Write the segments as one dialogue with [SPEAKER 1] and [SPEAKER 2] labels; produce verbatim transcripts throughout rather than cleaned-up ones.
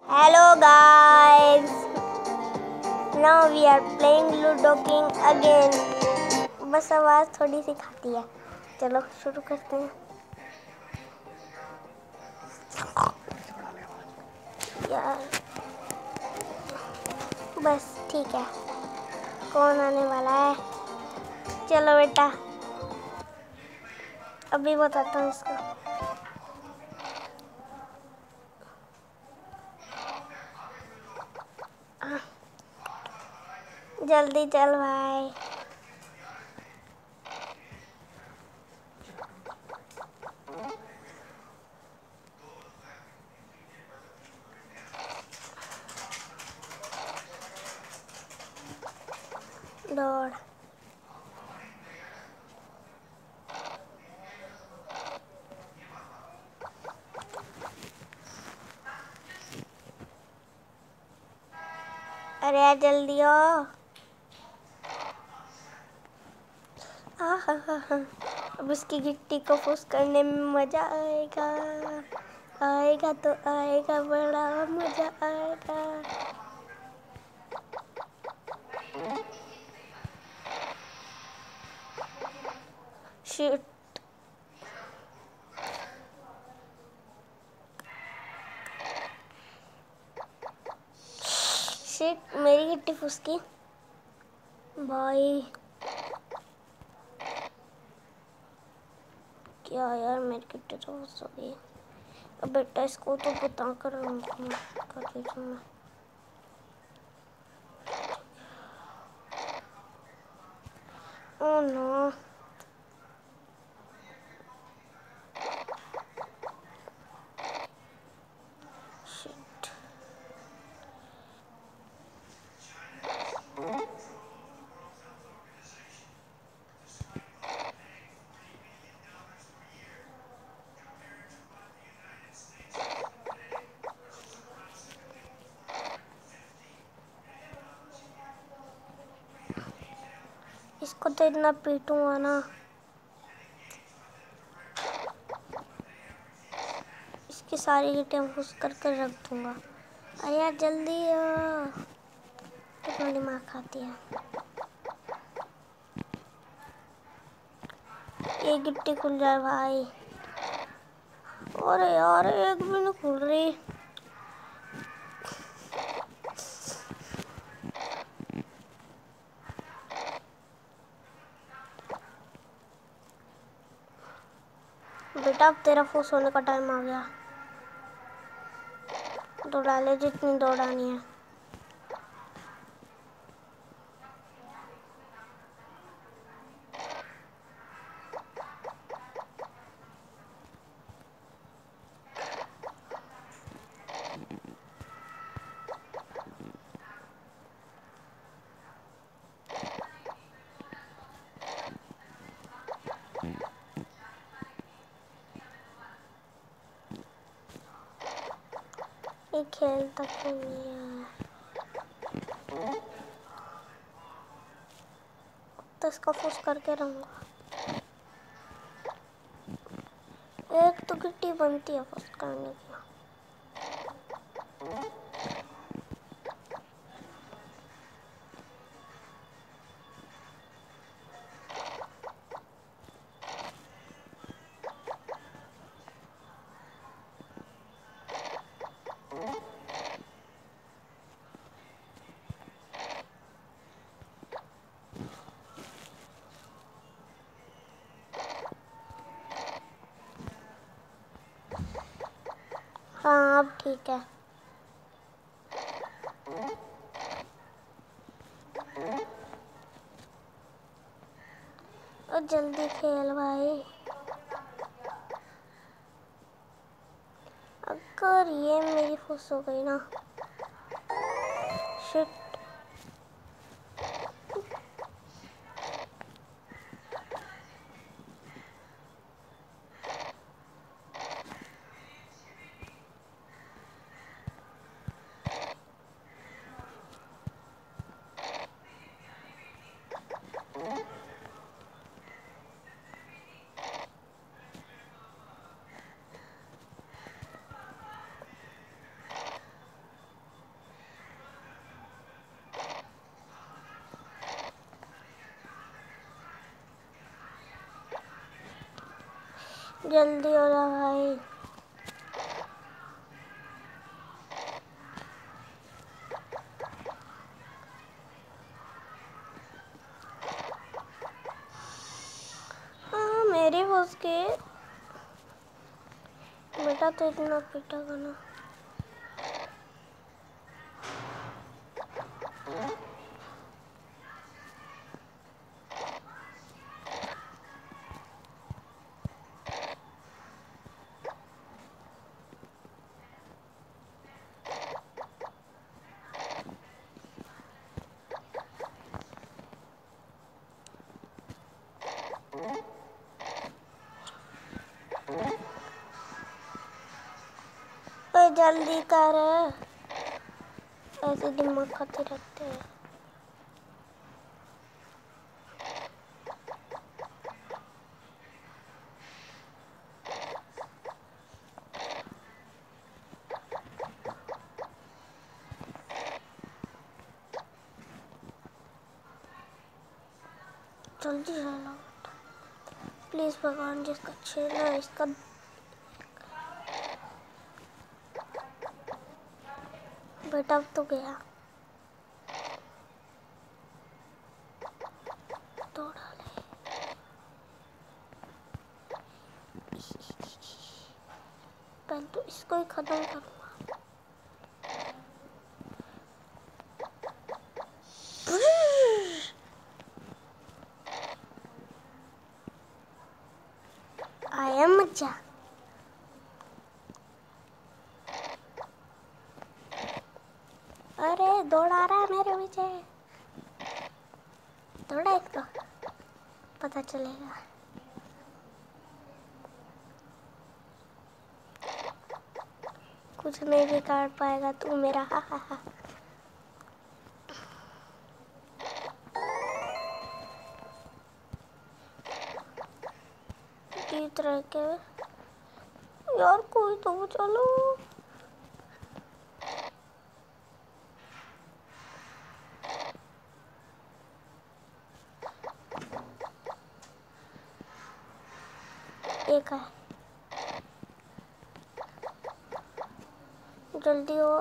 [SPEAKER 1] Hello guys, now we are playing Ludo King again. बस आवाज़ थोड़ी सी खाती है। चलो शुरू करते हैं यार। बस ठीक है। कौन आने वाला है? चलो बेटा, अभी बताता हूँ इसको। जल्दी चल भाई। दौड़। अरे यार जल्दी आओ। अब उसकी गिट्टी को फुस करने में मजा आएगा। आएगा तो आएगा, बड़ा मजा आएगा। शिट, शिट, मेरी गिट्टी फुसकी भाई। क्या यार, मेरी गिट्टी तो फुस हो गई। अब बेटा इसको तो बता कर कर देता मैं। Oh no, shit. इसको तो इतना पीटूंगा ना, इसकी सारी गिट्टियाँ फुस कर कर रख दूंगा। अरे यार जल्दी आ, कितना दिमाग खाती है ये। गिट्टी खुल जाए भाई। अरे यार एक भी नहीं खुल रही। बेटा अब तेरा फुस होने का टाइम आ गया। दौड़ा ले जितनी दौड़ानी है। ये खेल तक नहीं है तो इसका फुस करके रहूंगा। एक तो गिट्टी बनती है फुस करने की। हाँ अब ठीक है। और जल्दी खेल भाई। अगर ये मेरी फुस हो गई ना, शिट। जल्दी हो जा भाई। हाँ मेरे बस के बेटा तो इतना पीटा गाना। तो जल्दी कर, ऐसे दिमाग खाते रहते हैं। जल्दी चलो प्लीज भगवान, जिसका छेना है इसका। बेटा अब तो गया। दौड़ा ले। पहले तो इसको ही खत्म करूंगा। आया मजा। अरे दौड़ा रहा है मेरे पीछे। दौड़ा इसको, पता चलेगा। कुछ नहीं बिगाड़ पाएगा तू मेरा। हा हा हा। जीत रहे के यार, कोई तो चलो। एक है, जल्दी हो।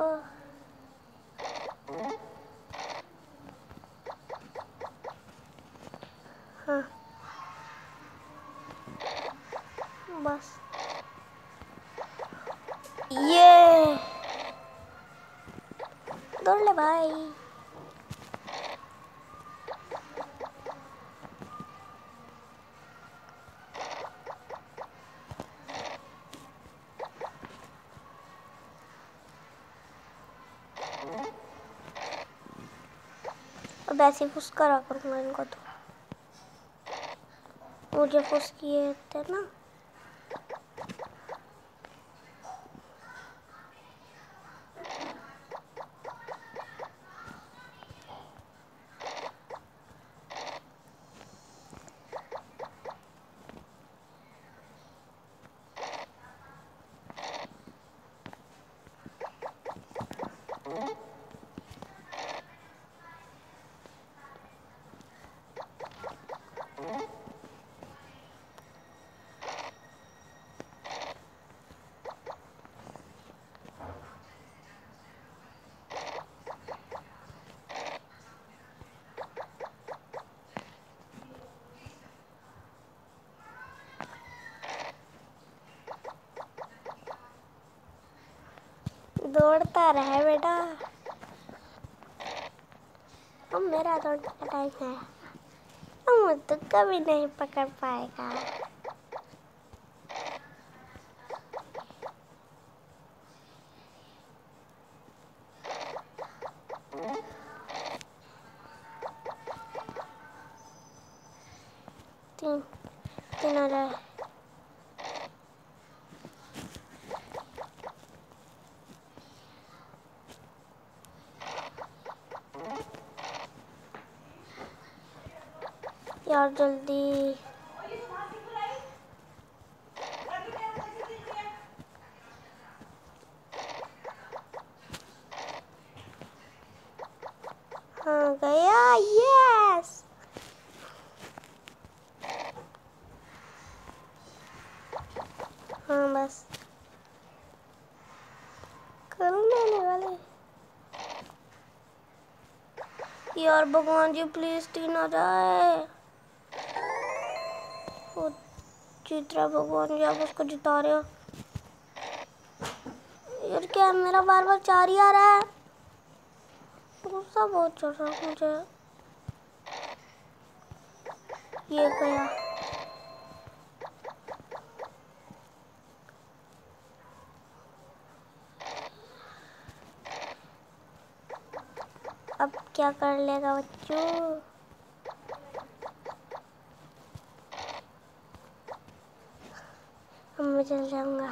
[SPEAKER 1] हाँ बस ये दौड़ ले भाई। अब ऐसे फुस करा करूँगा इनको तो। मुझे फुस किए थे ना। दौड़ता रहे बेटा, अब मेरा दौड़ने का टाइम है। अब तो कभी नहीं पकड़ पाएगा। तीन तीन आ रहा है। यार जल्दी। हाँ गया, यस। वाले। यार भगवान जी प्लीज तीन आ जाए। वो जीत रहा भगवान जी, आप उसको जिता रहे हो। यार क्या मेरा बार बार चार ही आ रहा है। गुस्सा बहुत चढ़ रहा है मुझे। ये गया। अब क्या कर लेगा बच्चों। अब मैं चल जाऊंगा।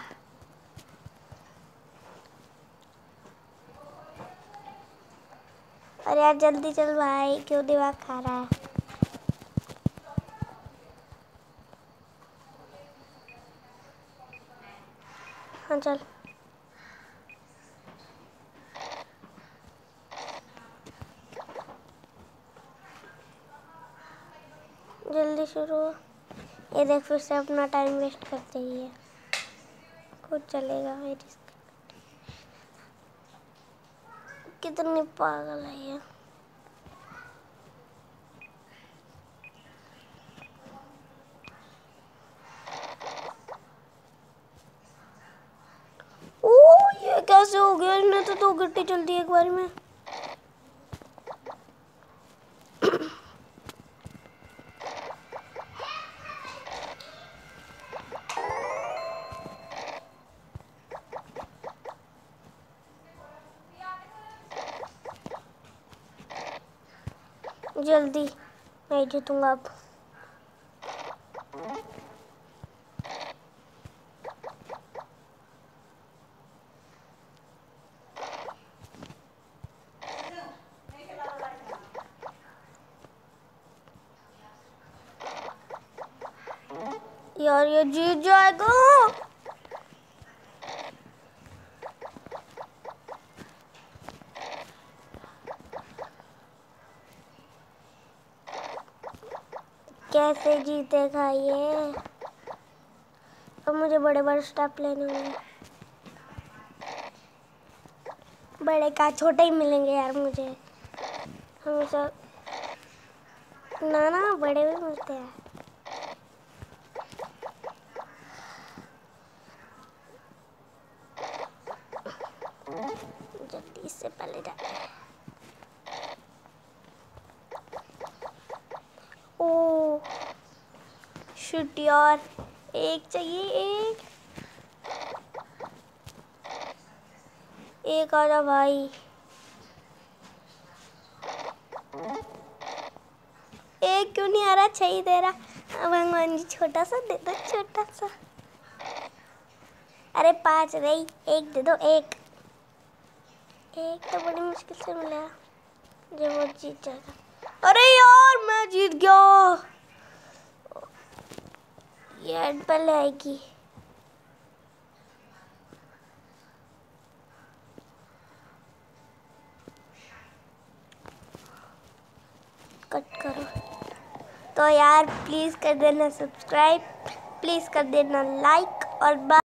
[SPEAKER 1] अरे यार जल्दी चल भाई, क्यों दिमाग खा रहा है। हाँ चल। जल्दी शुरू। ये देख फिर से अपना टाइम वेस्ट करते ही है। खुद चलेगा मेरी। कितनी पागल है ये। ओ ये कैसे हो गया, इसने तो दो गट्टी चल दी एक बार में। जल्दी मैं जीतूंगा अब। यार ये जीत जाएगा। कैसे जीतेगा ये। अब मुझे बड़े बड़े स्टेप लेने होंगे। बड़े का छोटे ही मिलेंगे यार मुझे हमेशा। ना ना बड़े भी मिलते हैं। जल्दी इससे पहले जाते हैं। ओ शूट यार, एक चाहिए एक। एक आजा भाई। एक क्यों नहीं आ रहा, चाहिए दे रहा। भगवान जी छोटा सा दे दो, छोटा सा। अरे पांच नहीं, एक दे दो। एक एक तो बड़ी मुश्किल से मिला जो वो जीत जाएगा। अरे यार मैं जीत गया। ये एड पहले आएगी। कट करो तो यार प्लीज कर देना सब्सक्राइब, प्लीज कर देना लाइक और